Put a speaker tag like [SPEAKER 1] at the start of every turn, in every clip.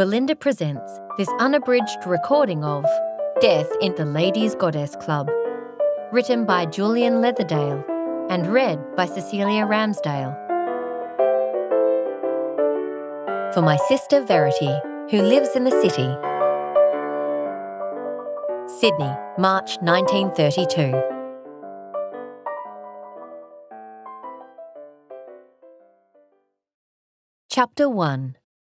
[SPEAKER 1] Belinda presents this unabridged recording of Death in the Ladies' Goddess Club, written by Julian Leatherdale and read by Cecelia Ramsdale. For my sister Verity, who lives in the city. Sydney, March 1932. Chapter 1.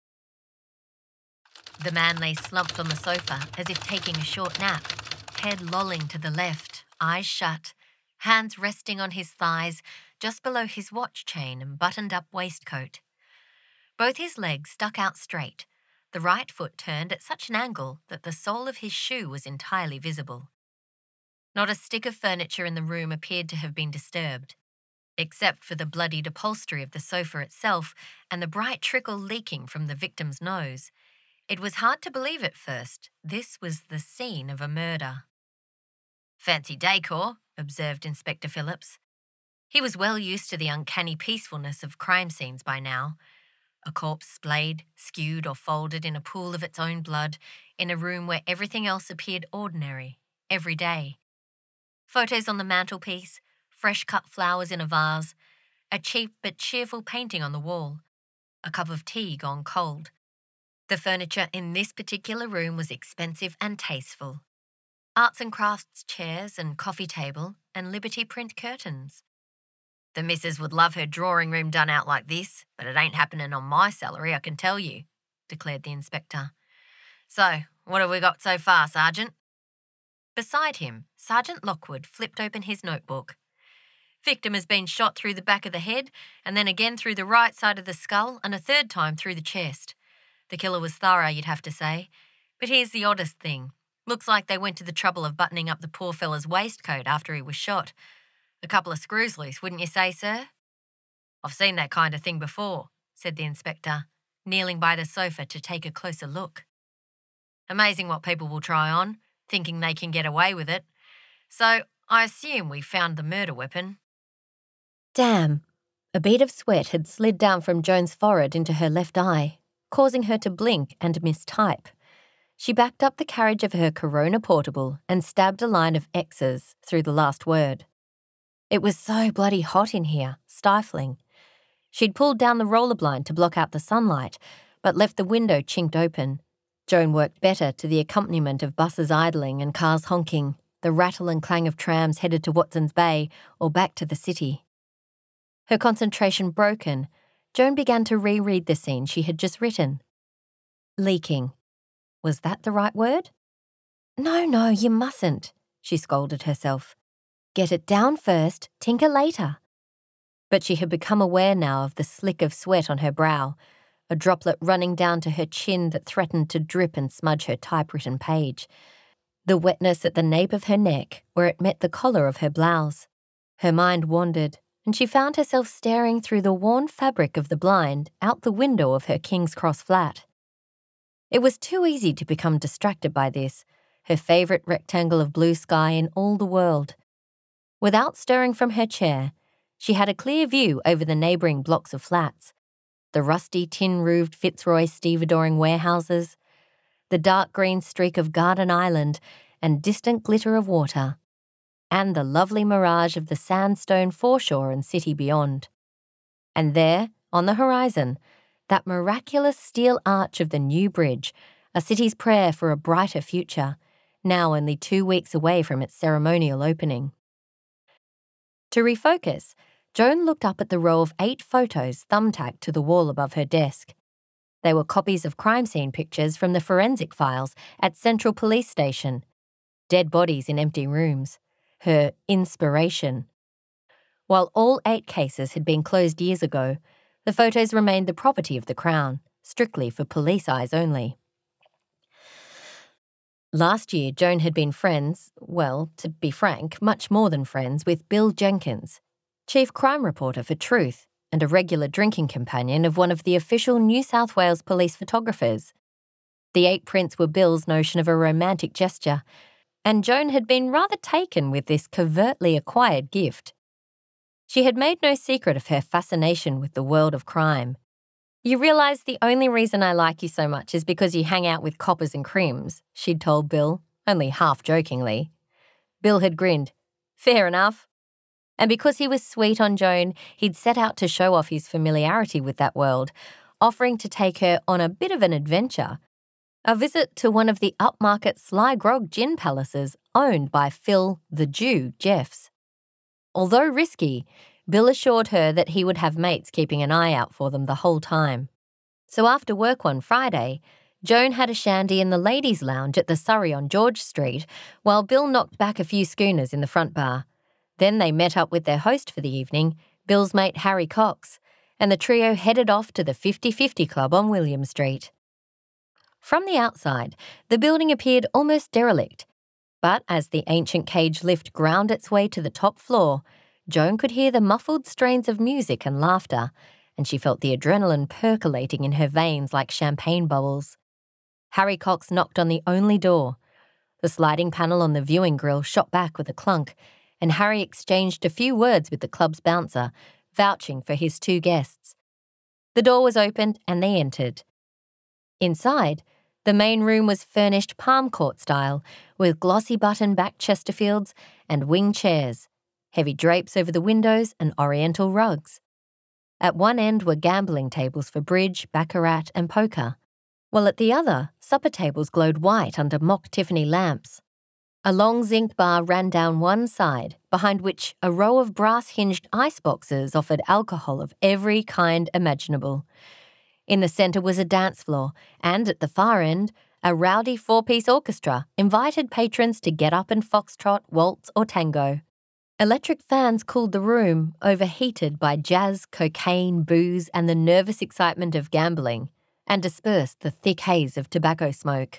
[SPEAKER 1] The man lay slumped on the sofa as if taking a short nap, head lolling to the left, eyes shut, hands resting on his thighs just below his watch chain and buttoned-up waistcoat. Both his legs stuck out straight, the right foot turned at such an angle that the sole of his shoe was entirely visible. Not a stick of furniture in the room appeared to have been disturbed, except for the bloodied upholstery of the sofa itself and the bright trickle leaking from the victim's nose. It was hard to believe at first. This was the scene of a murder. "Fancy decor," observed Inspector Phillips. He was well used to the uncanny peacefulness of crime scenes by now. A corpse splayed, skewed or folded in a pool of its own blood, in a room where everything else appeared ordinary, every day. Photos on the mantelpiece, fresh-cut flowers in a vase, a cheap but cheerful painting on the wall, a cup of tea gone cold. The furniture in this particular room was expensive and tasteful. Arts and crafts chairs and coffee table and Liberty print curtains. "The missus would love her drawing room done out like this, but it ain't happening on my salary, I can tell you," declared the inspector. "So, what have we got so far, Sergeant?" Beside him, Sergeant Lockwood flipped open his notebook. "Victim has been shot through the back of the head and then again through the right side of the skull and a third time through the chest. The killer was thorough, you'd have to say. But here's the oddest thing. Looks like they went to the trouble of buttoning up the poor fella's waistcoat after he was shot. A couple of screws loose, wouldn't you say, sir?" "I've seen that kind of thing before," said the inspector, kneeling by the sofa to take a closer look. "Amazing what people will try on, thinking they can get away with it. So, I assume we found the murder weapon." Damn. A bead of sweat had slid down from Joan's forehead into her left eye, causing her to blink and mistype. She backed up the carriage of her Corona portable and stabbed a line of X's through the last word. It was so bloody hot in here, stifling. She'd pulled down the roller blind to block out the sunlight, but left the window chinked open. Joan worked better to the accompaniment of buses idling and cars honking, the rattle and clang of trams headed to Watson's Bay or back to the city. Her concentration broken, Joan began to reread the scene she had just written. Leaking. Was that the right word? No, you mustn't, she scolded herself. Get it down first, tinker later. But she had become aware now of the slick of sweat on her brow, a droplet running down to her chin that threatened to drip and smudge her typewritten page, the wetness at the nape of her neck where it met the collar of her blouse. Her mind wandered, and she found herself staring through the worn fabric of the blind out the window of her King's Cross flat. It was too easy to become distracted by this, her favourite rectangle of blue sky in all the world. Without stirring from her chair, she had a clear view over the neighbouring blocks of flats, the rusty tin-roofed Fitzroy stevedoring warehouses, the dark green streak of Garden Island and distant glitter of water, and the lovely mirage of the sandstone foreshore and city beyond. And there, on the horizon, that miraculous steel arch of the new bridge, a city's prayer for a brighter future, now only 2 weeks away from its ceremonial opening. To refocus, Joan looked up at the row of 8 photos thumbtacked to the wall above her desk. They were copies of crime scene pictures from the forensic files at Central Police Station. Dead bodies in empty rooms. Her inspiration. While all 8 cases had been closed years ago, the photos remained the property of the Crown, strictly for police eyes only. Last year, Joan had been friends, well, to be frank, much more than friends, with Bill Jenkins, chief crime reporter for Truth and a regular drinking companion of one of the official New South Wales police photographers. The 8 prints were Bill's notion of a romantic gesture, and Joan had been rather taken with this covertly acquired gift. She had made no secret of her fascination with the world of crime. "You realise the only reason I like you so much is because you hang out with coppers and crims," she'd told Bill, only half jokingly. Bill had grinned. Fair enough. And because he was sweet on Joan, he'd set out to show off his familiarity with that world, offering to take her on a bit of an adventure. A visit to one of the upmarket Sly Grog gin palaces owned by Phil the Jew Jeffs. Although risky, Bill assured her that he would have mates keeping an eye out for them the whole time. So after work one Friday, Joan had a shandy in the ladies' lounge at the Surrey on George Street, while Bill knocked back a few schooners in the front bar. Then they met up with their host for the evening, Bill's mate Harry Cox, and the trio headed off to the 50-50 Club on William Street. From the outside, the building appeared almost derelict, but as the ancient cage lift ground its way to the top floor, Joan could hear the muffled strains of music and laughter, and she felt the adrenaline percolating in her veins like champagne bubbles. Harry Cox knocked on the only door. The sliding panel on the viewing grille shot back with a clunk, and Harry exchanged a few words with the club's bouncer, vouching for his two guests. The door was opened and they entered. Inside, the main room was furnished palm court style, with glossy button-back Chesterfields and wing chairs, heavy drapes over the windows and oriental rugs. At one end were gambling tables for bridge, baccarat and poker, while at the other, supper tables glowed white under mock Tiffany lamps. A long zinc bar ran down one side, behind which a row of brass-hinged iceboxes offered alcohol of every kind imaginable. In the centre was a dance floor, and at the far end, a rowdy four-piece orchestra invited patrons to get up and foxtrot, waltz or tango. Electric fans cooled the room, overheated by jazz, cocaine, booze and the nervous excitement of gambling, and dispersed the thick haze of tobacco smoke.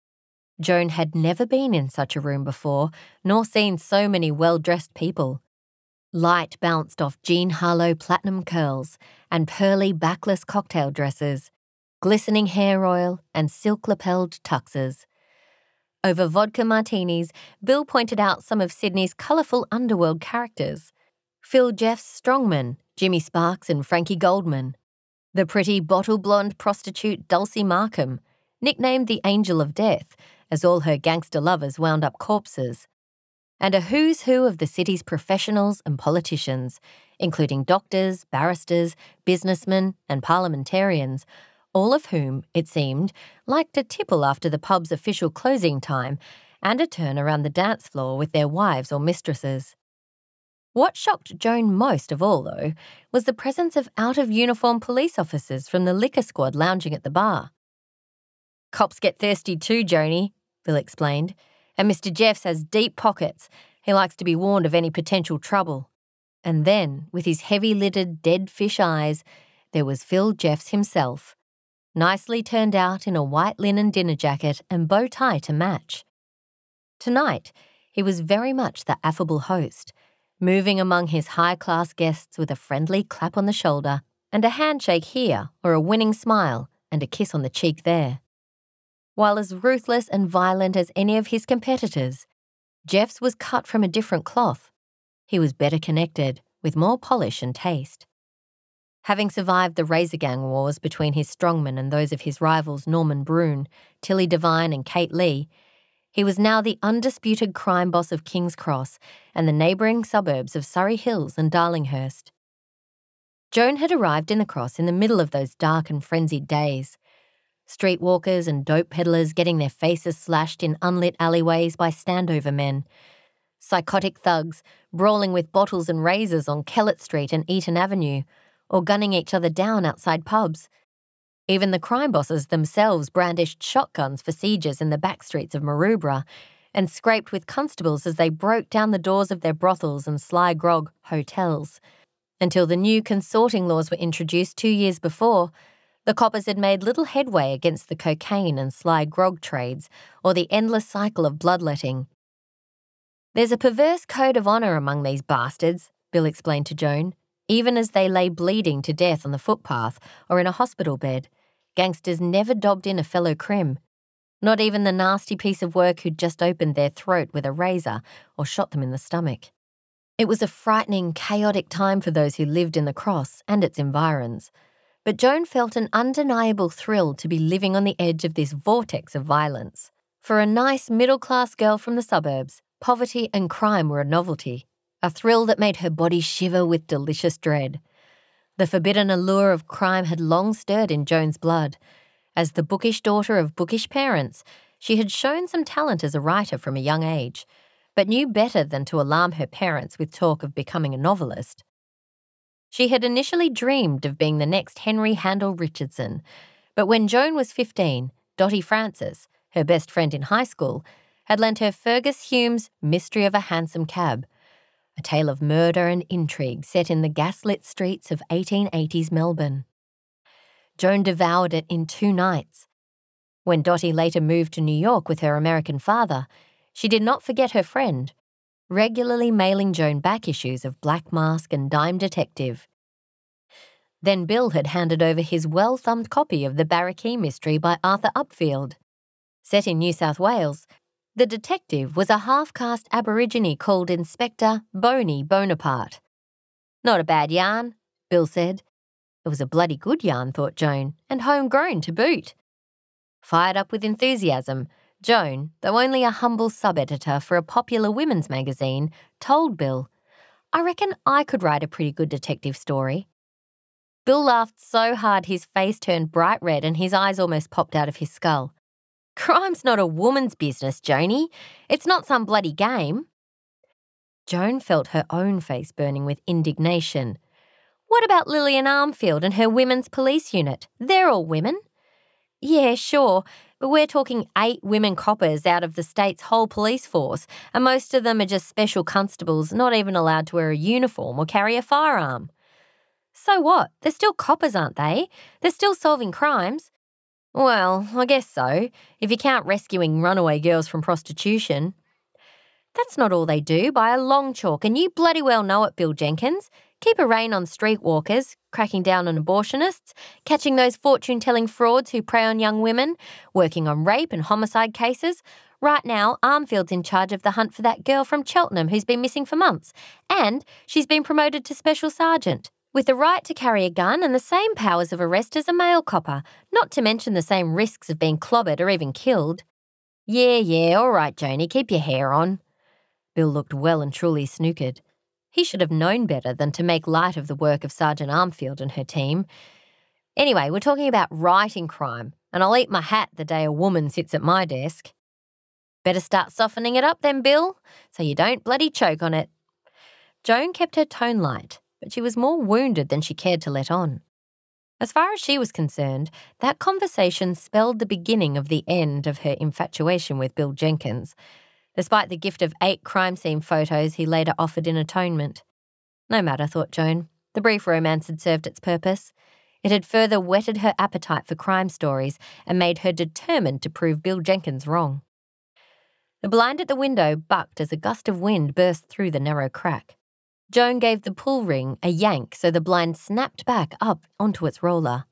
[SPEAKER 1] Joan had never been in such a room before, nor seen so many well-dressed people. Light bounced off Jean Harlow platinum curls and pearly backless cocktail dresses, glistening hair oil and silk-lapelled tuxes. Over vodka martinis, Bill pointed out some of Sydney's colourful underworld characters. Phil Jeffs Strongman, Jimmy Sparks and Frankie Goldman. The pretty bottle-blonde prostitute Dulcie Markham, nicknamed the Angel of Death, as all her gangster lovers wound up corpses. And a who's who of the city's professionals and politicians, including doctors, barristers, businessmen and parliamentarians, all of whom, it seemed, liked a tipple after the pub's official closing time and a turn around the dance floor with their wives or mistresses. What shocked Joan most of all, though, was the presence of out-of-uniform police officers from the liquor squad lounging at the bar. "Cops get thirsty too, Joanie," Bill explained, "and Mr. Jeffs has deep pockets. He likes to be warned of any potential trouble." And then, with his heavy-lidded, dead fish eyes, there was Phil Jeffs himself, nicely turned out in a white linen dinner jacket and bow tie to match. Tonight, he was very much the affable host, moving among his high-class guests with a friendly clap on the shoulder and a handshake here or a winning smile and a kiss on the cheek there. While as ruthless and violent as any of his competitors, Jeffs was cut from a different cloth. He was better connected, with more polish and taste. Having survived the Razor Gang wars between his strongmen and those of his rivals Norman Brune, Tilly Devine and Kate Lee, he was now the undisputed crime boss of King's Cross and the neighbouring suburbs of Surrey Hills and Darlinghurst. Joan had arrived in the Cross in the middle of those dark and frenzied days. Streetwalkers and dope peddlers getting their faces slashed in unlit alleyways by standover men. Psychotic thugs brawling with bottles and razors on Kellett Street and Eaton Avenue, or gunning each other down outside pubs. Even the crime bosses themselves brandished shotguns for sieges in the back streets of Maroubra and scraped with constables as they broke down the doors of their brothels and Sly Grog hotels. Until the new consorting laws were introduced 2 years before, the coppers had made little headway against the cocaine and Sly Grog trades or the endless cycle of bloodletting. "There's a perverse code of honour among these bastards," Bill explained to Joan. Even as they lay bleeding to death on the footpath or in a hospital bed, gangsters never dobbed in a fellow crim, not even the nasty piece of work who'd just opened their throat with a razor or shot them in the stomach. It was a frightening, chaotic time for those who lived in the Cross and its environs. But Joan felt an undeniable thrill to be living on the edge of this vortex of violence. For a nice middle-class girl from the suburbs, poverty and crime were a novelty, a thrill that made her body shiver with delicious dread. The forbidden allure of crime had long stirred in Joan's blood. As the bookish daughter of bookish parents, she had shown some talent as a writer from a young age, but knew better than to alarm her parents with talk of becoming a novelist. She had initially dreamed of being the next Henry Handel Richardson, but when Joan was 15, Dottie Francis, her best friend in high school, had lent her Fergus Hume's Mystery of a Hansom Cab, a tale of murder and intrigue set in the gaslit streets of 1880s Melbourne. Joan devoured it in 2 nights. When Dottie later moved to New York with her American father, she did not forget her friend, regularly mailing Joan back issues of Black Mask and Dime Detective. Then Bill had handed over his well-thumbed copy of The Barrackee Mystery by Arthur Upfield. Set in New South Wales, the detective was a half-caste Aborigine called Inspector Boney Bonaparte. "Not a bad yarn," Bill said. It was a bloody good yarn, thought Joan, and homegrown to boot. Fired up with enthusiasm, Joan, though only a humble sub-editor for a popular women's magazine, told Bill, "I reckon I could write a pretty good detective story." Bill laughed so hard his face turned bright red and his eyes almost popped out of his skull. "Crime's not a woman's business, Joanie. It's not some bloody game." Joan felt her own face burning with indignation. What about Lillian Armfield and her women's police unit? They're all women. Yeah, sure, but we're talking 8 women coppers out of the state's whole police force, and most of them are just special constables not even allowed to wear a uniform or carry a firearm. So what? They're still coppers, aren't they? They're still solving crimes. Well, I guess so, if you count rescuing runaway girls from prostitution. That's not all they do by a long chalk, and you bloody well know it, Bill Jenkins. Keep a rein on streetwalkers, cracking down on abortionists, catching those fortune-telling frauds who prey on young women, working on rape and homicide cases. Right now, Armfield's in charge of the hunt for that girl from Cheltenham who's been missing for months, and she's been promoted to Special Sergeant, with the right to carry a gun and the same powers of arrest as a male copper, not to mention the same risks of being clobbered or even killed. Yeah, all right, Joanie, keep your hair on. Bill looked well and truly snookered. He should have known better than to make light of the work of Sergeant Armfield and her team. Anyway, we're talking about writing crime, and I'll eat my hat the day a woman sits at my desk. Better start softening it up then, Bill, so you don't bloody choke on it. Joan kept her tone light, but she was more wounded than she cared to let on. As far as she was concerned, that conversation spelled the beginning of the end of her infatuation with Bill Jenkins, despite the gift of 8 crime scene photos he later offered in atonement. No matter, thought Joan. The brief romance had served its purpose. It had further whetted her appetite for crime stories and made her determined to prove Bill Jenkins wrong. The blind at the window bucked as a gust of wind burst through the narrow crack. Joan gave the pull ring a yank so the blind snapped back up onto its roller.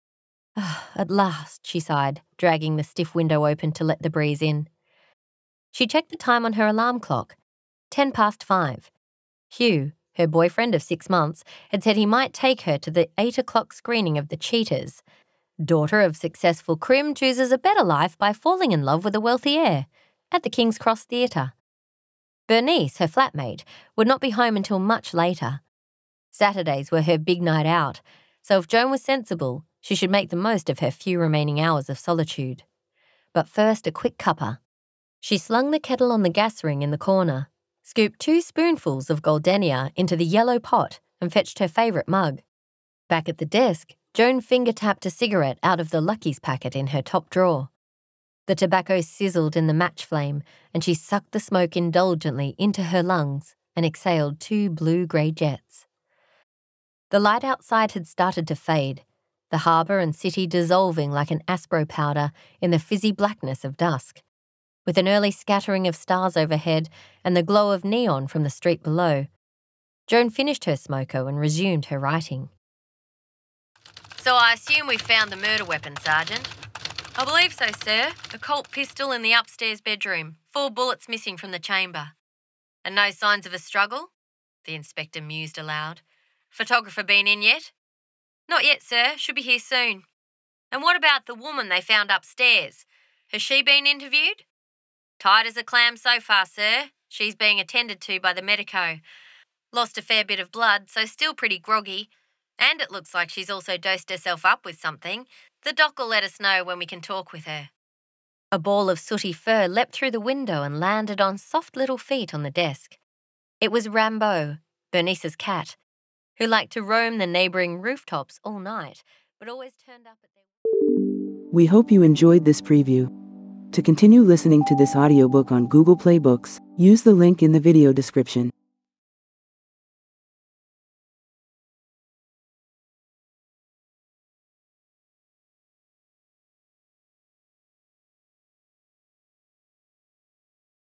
[SPEAKER 1] At last, she sighed, dragging the stiff window open to let the breeze in. She checked the time on her alarm clock. 5:10. Hugh, her boyfriend of 6 months, had said he might take her to the 8 o'clock screening of The Cheaters. Daughter of successful crim chooses a better life by falling in love with a wealthy heir, at the King's Cross Theatre. Bernice, her flatmate, would not be home until much later. Saturdays were her big night out, so if Joan was sensible, she should make the most of her few remaining hours of solitude. But first, a quick cuppa. She slung the kettle on the gas ring in the corner, scooped 2 spoonfuls of goldenia into the yellow pot and fetched her favourite mug. Back at the desk, Joan finger-tapped a cigarette out of the Lucky's packet in her top drawer. The tobacco sizzled in the match flame and she sucked the smoke indulgently into her lungs and exhaled 2 blue-grey jets. The light outside had started to fade, the harbour and city dissolving like an Aspro powder in the fizzy blackness of dusk, with an early scattering of stars overhead and the glow of neon from the street below. Joan finished her smoko and resumed her writing. So I assume we found the murder weapon, Sergeant? I believe so, sir. A Colt pistol in the upstairs bedroom, 4 bullets missing from the chamber. And no signs of a struggle? The inspector mused aloud. Photographer been in yet? Not yet, sir. Should be here soon. And what about the woman they found upstairs? Has she been interviewed? Tight as a clam so far, sir. She's being attended to by the medico. Lost a fair bit of blood, so still pretty groggy. And it looks like she's also dosed herself up with something. The doc will let us know when we can talk with her. A ball of sooty fur leapt through the window and landed on soft little feet on the desk. It was Rambo, Bernice's cat, who liked to roam the neighbouring rooftops all night, but always turned up at their...
[SPEAKER 2] We hope you enjoyed this preview. To continue listening to this audiobook on Google Play Books, use the link in the video description.